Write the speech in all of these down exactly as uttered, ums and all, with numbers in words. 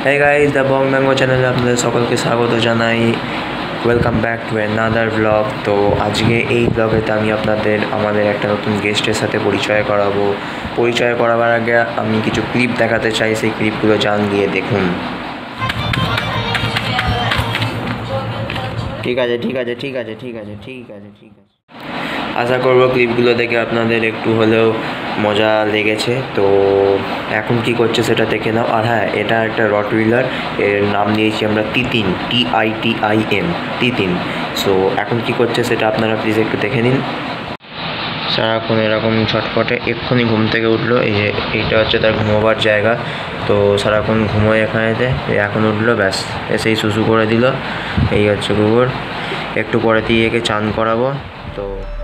Hey guys, the Bong Bango channel আপনাদের সকলকে স্বাগত জানাই। Welcome back to another blog. তো আজকে এই ব্লগেতে আমি আপনাদের আমাদের একটা নতুন গেস্টের সাথে পরিচয় করাবো। পরিচয় করাবার আগে আমি কিছু ক্লিপ দেখাতে চাই, সেই ক্লিপগুলো জান গিয়ে দেখুন। ঠিক আছে ঠিক আছে ঠিক আছে ঠিক আছে ঠিক আছে ঠিক আছে আশা করব ক্লিপগুলো দেখে আপনাদের একটু হলেও মজা লেগেছে। তো এখন কি করছে সেটা দেখে নাও। আর হ্যাঁ, এটা একটা রটউইলার, এর নাম দিয়েছি আমরা Titin, T I T I N, Titin. So এখন কি করছে সেটা আপনারা প্লিজ একটু দেখে নিন। সারাক্ষণ এরকম ছটফটে, এক্ষুনি ঘুম থেকে উঠলো। এই যে এইটা হচ্ছে তার ঘুমোবার জায়গা। তো সারাক্ষণ ঘুমোয় এখানেতে, এখন উঠলো, ব্যাস এসেই শুশু করে দিল। এই হচ্ছে কুকুর। একটু পরে দিয়ে একে চান করাবো। তো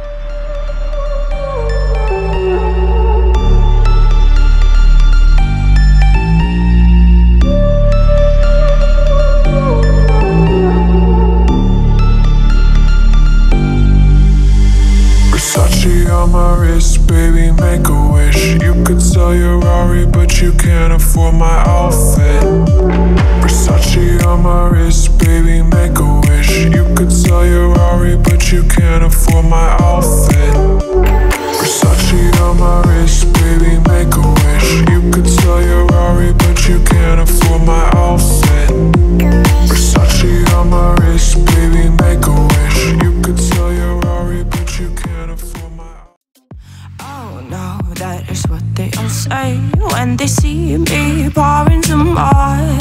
on my wrist, baby, make a wish. You could sell your Rari, but you can't afford my outfit. Versace on my wrist, baby, make a wish. You could sell your Rari, but you can't afford my outfit. Versace on my wrist, baby, make a wish. You could sell your Rari, but you can't afford my outfit. Versace on my wrist, baby, make a wish. You could sell your Rari, but you can't afford my No, that is what they all say when they see me pouring some wine.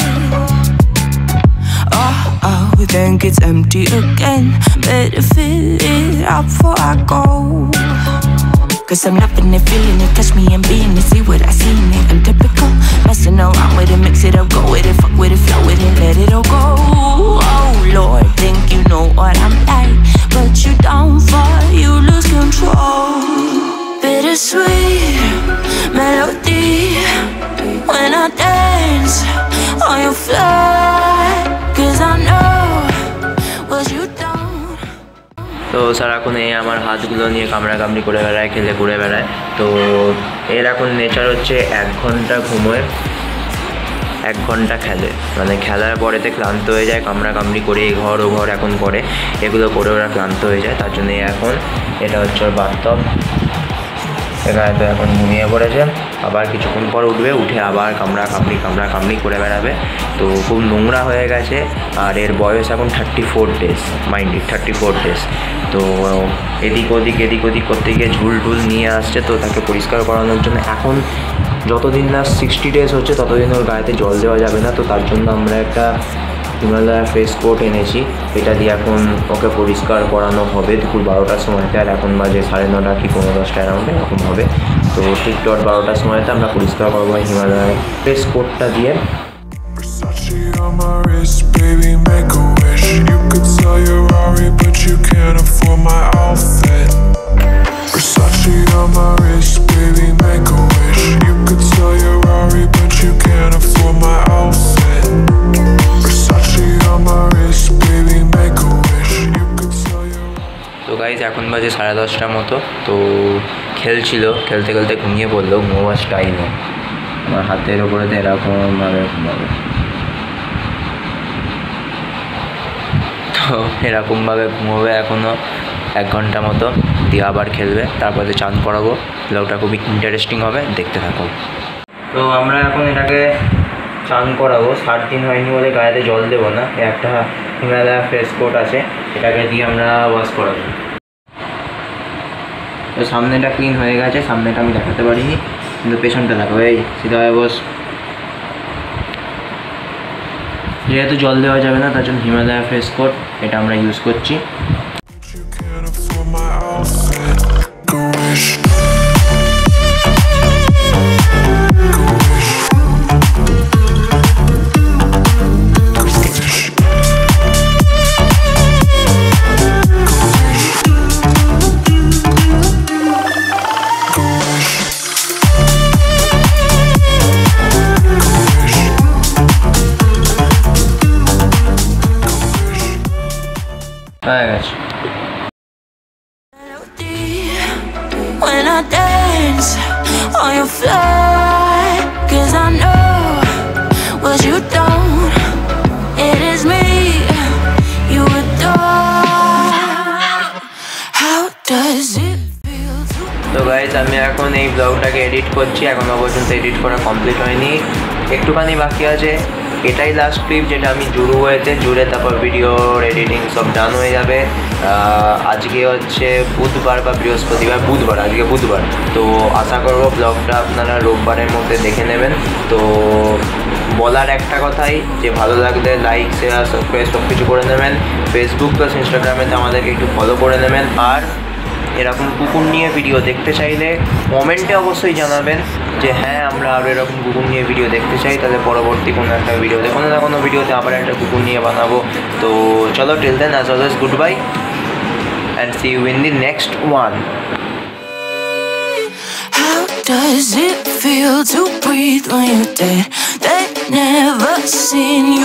Oh, oh, think it's empty again. Better fill it up before I go. Cause I'm loving it, feeling it, touch me and being it. See what I seen it, I'm typical. Messing around with it, mix it up, go with it, fuck with it, flow with it, let it all go. Oh Lord, think you know what I'm like, but you don't fall, you lose control. Bittersweet melody when I dance on your fly, cause I know what you don't. তো সারাক্ষণ এই আমার হাতগুলো নিয়ে কামড়া কামড়ি করে বেড়ায়, খেলে ঘুরে বেড়ায়। তো এর এখন নেচার হচ্ছে এক ঘন্টা ঘুমোয়, এক ঘন্টা খেলে, মানে খেলার পরেতে ক্লান্ত হয়ে যায়, কামড়া কামড়ি করে এই ঘর ও ঘর এখন করে, এগুলো করে ওরা ক্লান্ত হয়ে যায়। তার জন্য এখন এটা হচ্ছে ওর বাথটব। এখানে তো এখন ঘুমিয়ে পড়েছে, আবার কিছুক্ষণ পর উঠবে, উঠে আবার কামড়া কামড়ি কামড়া কামড়ি করে বেড়াবে। তো খুব নোংরা হয়ে গেছে। আর এর বয়স এখন thirty four days, mind thirty four days. তো এদিক ওদিক এদিক ওদিক করতে গিয়ে ঝুল টুল নিয়ে আসছে। তো তাকে পরিষ্কার করানোর জন্য এখন যতদিন না সিক্সটি ডেজ হচ্ছে ততদিন ওর গায়েতে জল দেওয়া যাবে না। তো তার জন্য আমরা একটা হিমালয়া ফেস কোট এনেছি, এটা দিয়ে এখন ওকে পরিষ্কার করানো হবে দুপুর বারোটার সময়তে। আর এখন বাজে সাড়ে নটা কি পনেরো দশটা অ্যারাউন্ডে এরকম হবে। তো ঠিক ডট বারোটার সময়তে আমরা পরিষ্কার করবো হিমালয়া ফেস কোটটা দিয়ে। তো গাইজ এখন বাজে সাড়ে দশটার মতো। তো খেলছিল, খেলতে খেলতে ঘুমিয়ে পড়লো, ঘুমোবার স্টাইলে আমার হাতের ওপরে তো এরকমভাবে ঘুমাবে। তো এরকমভাবে ঘুমোবে এখনও এক ঘন্টা মতো, দিয়ে আবার খেলবে, তারপরে চান করাবো। ব্লগটা খুবই ইন্টারেস্টিং হবে, দেখতে থাকো। তো আমরা এখন এটাকে চান করাবো। ষাট দিন হয়নি বলে গায়েতে জল দেবো না, একটা হিমালয়া ফেস কোট আছে, এটাকে দিয়ে আমরা ওয়াশ করাবো। তো সামনেটা ক্লিন হয়ে গেছে, সামনেটা আমি দেখাতে পারিনি, কিন্তু পেছনটা দেখো, এই সিধাভাবে বস। যেহেতু জল দেওয়া যাবে না তার জন্য হিমালয়া ফেস কোট এটা আমরা ইউজ করছি। হয়ে গেছে। When I dance on your fly, cause I know what you don't এই ব্লগটাকে এডিট করছি, এখনও পর্যন্ত এডিট করা কমপ্লিট হয়নি, একটুখানি বাকি আছে। এটাই লাস্ট ক্লিপ যেটা আমি জুড়ু হয়েছে, জুড়ে তারপর ভিডিওর এডিটিং সব ডান হয়ে যাবে। আজকে হচ্ছে বুধবার বা বৃহস্পতিবার, বুধবার, আজকে বুধবার। তো আশা করবো ব্লগটা আপনারা রোববারের মধ্যে দেখে নেবেন। তো বলার একটা কথাই যে ভালো লাগলে লাইক, শেয়ার, সাবস্ক্রাইব সব কিছু করে নেবেন। ফেসবুক প্লাস ইনস্টাগ্রামেতে আমাদেরকে একটু ফলো করে নেবেন। আর এরকম কুকুর নিয়ে ভিডিও দেখতে চাইলে কমেন্টে অবশ্যই জানাবেন যে হ্যাঁ আমরা আরও এরকম কুকুর নিয়ে ভিডিও দেখতে চাই, তাহলে পরবর্তী কোনো একটা ভিডিওতে কোনো না কোনো ভিডিওতে আবার একটা কুকুর নিয়ে বানাবো। তো চলো, till then as always goodbye and see you in the next one. How does it feel to breathe when you're dead? They never seen you